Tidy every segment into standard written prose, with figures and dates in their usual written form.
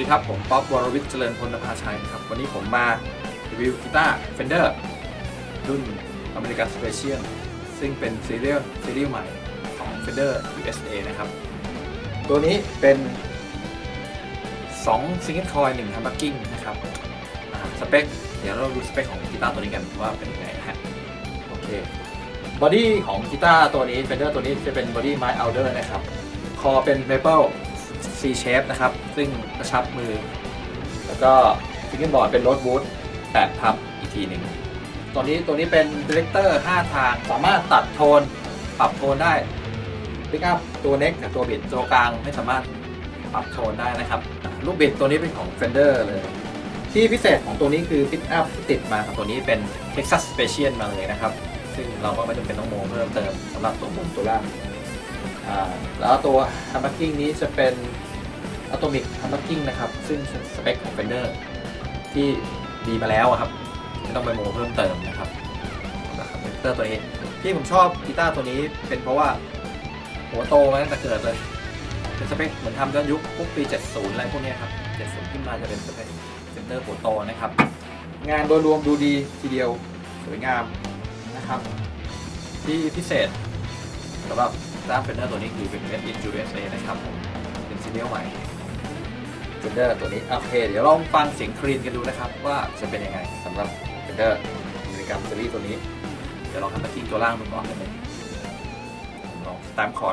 ครับผมป๊อปวรวิทย์เจริญพลนภาชัยครับวันนี้ผมมารีวิวกีตาร์ Fender รุ่น American Special ซึ่งเป็นซีรีส์ใหม่ของ Fender USA นะครับตัวนี้เป็น2 Single Coil 1 Humbucking นะครับสเปคเดี๋ยวเราดูสเปคของกีตาร์ตัวนี้กันว่าเป็นยังไงนะฮะโอเคบอดี้ของกีตาร์ตัวนี้ Fender ตัวนี้จะเป็นบอดี้ไม้ Alder นะครับคอเป็น Maple C shape นะครับซึ่งกระชับมือแล้วก็ฟิกเกอร์บอร์ดเป็นโรดวูด8พับอีกทีหนึ่งตัวนี้เป็น Selector 5 ทางสามารถตัดโทนปรับโทนได้พิกอัพตัวเน็กกับตัวบิดตัวกลางไม่สามารถปรับโทนได้นะครับลูกบิดตัวนี้เป็นของ Fender เลยที่พิเศษของตัวนี้คือพิกอัพที่ติดมาของตัวนี้เป็น Texas Special มาเลยนะครับซึ่งเราก็ไม่จำเป็นต้องโมเพิ่มเติมสำหรับตัวบนตัวล่างแล้วตัว Humbucking นี้จะเป็น Atomic Humbucking นะครับซึ่งสเปคของ Fender ที่ดีมาแล้วครับไม่ต้องไปโมเพิ่มเติมนะครับกีตาร์ตัวนี้ที่ผมชอบกีตาร์ตัวนี้เป็นเพราะว่าหัวโตมาตั้งแต่เกิดเลยเป็นสเปคเหมือนทำย้อนยุคพวกปี 70 อะไรพวกนี้ครับ 70 ขึ้นมาจะเป็นสเปค Fender หัวโตนะครับงานโดยรวมดูดีทีเดียวสวยงามนะครับที่พิเศษสำหรับด้าน Fender ตัวนี้คือเป็น Made in USA นะครับเป็นซีเรียลใหม่ Fender ตัวนี้โอเคเดี๋ยวลองฟังเสียงคลีนกันดูนะครับว่าจะเป็นยังไงสำหรับ Fender American Series ตัวนี้เดี๋ยวลองทำตะกิ้งตัวล่างดูก่อนเลยลองตามคอร์ด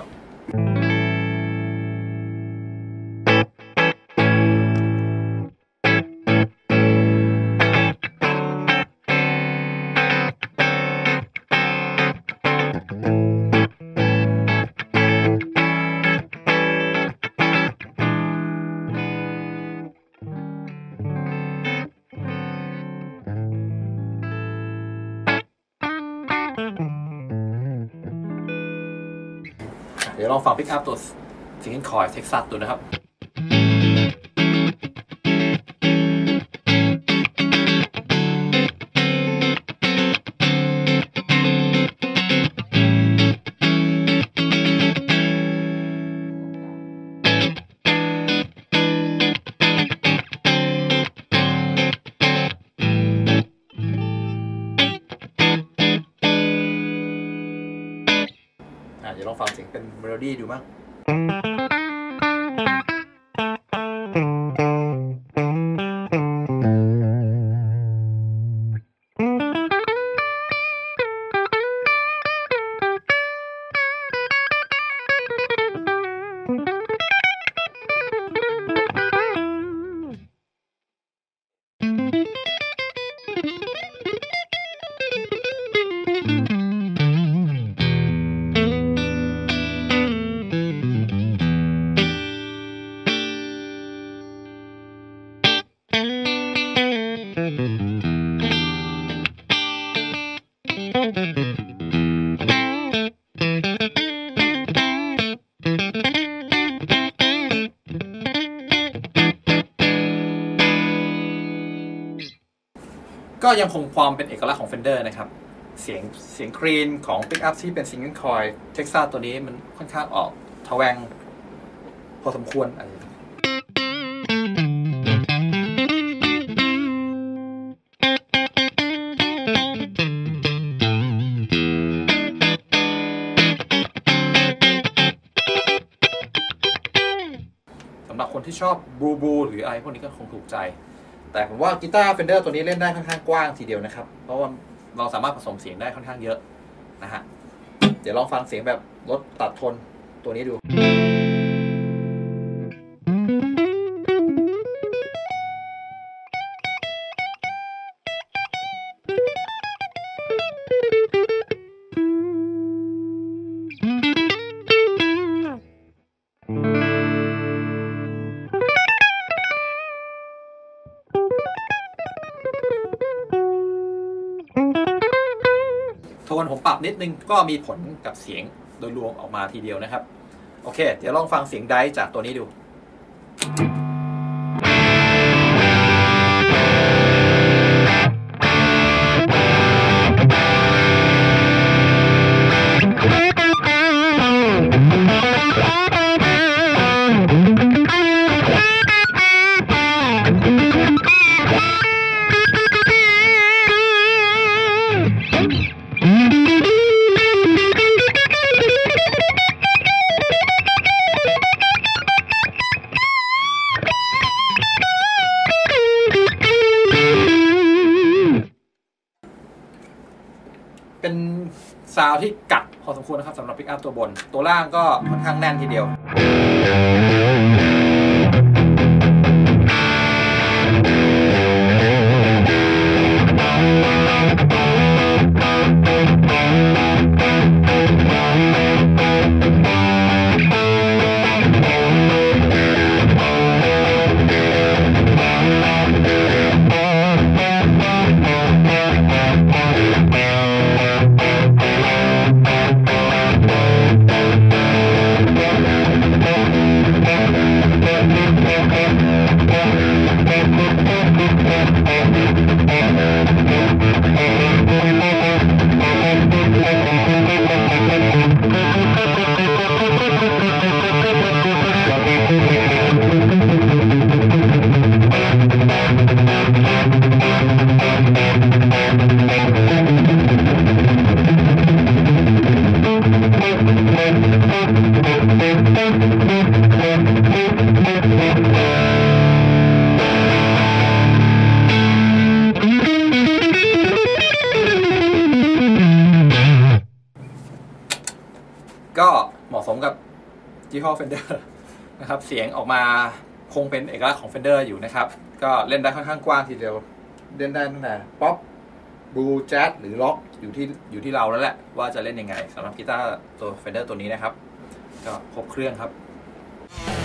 เดี๋ยวลองฟังพิกอัพตัว Single Coil Texas ดูนะครับเดี๋ยวลองฟังเสียงเป็นเมโลดี้ดูมั้งก็ยังคงความเป็นเอกลักษณ์ของ Fender นะครับเสียงคลีนของ Pickup ที่เป็น Single Coil Texas ตัวนี้มันค่อนข้างออกทแวงพอสมควรสำหรับคนที่ชอบบูหรืออะไรพวกนี้ก็คงถูกใจแต่ผมว่ากีตาร์ Fender ตัวนี้เล่นได้ค่อนข้างกว้างทีเดียวนะครับเพราะว่าเราสามารถผสมเสียงได้ค่อนข้างเยอะนะฮะเดี๋ยวลองฟังเสียงแบบลดตัดโทนตัวนี้ดูโทนผมปรับนิดนึงก็มีผลกับเสียงโดยรวมออกมาทีเดียวนะครับโอเคเดี๋ยวลองฟังเสียงไดจากตัวนี้ดูโซาวด์ที่กัดพอสมควรนะครับสำหรับปิกอัพตัวบนตัวล่างก็ค่อนข้างแน่นทีเดียวก็เหมาะสมกับยี่ห้อ Fender นะครับเสียงออกมาคงเป็นเอกลักษณ์ของ Fender อยู่นะครับก็เล่นได้ค่อนข้างกว้างทีเดียวเล่นได้ตั้งแต่ป๊อปบลูแจ๊สหรือล็อกอยู่ที่เราแล้วแหละว่าจะเล่นยังไงสำหรับกีตาร์ตัว Fender ตัวนี้นะครับก็ครบเครื่องครับ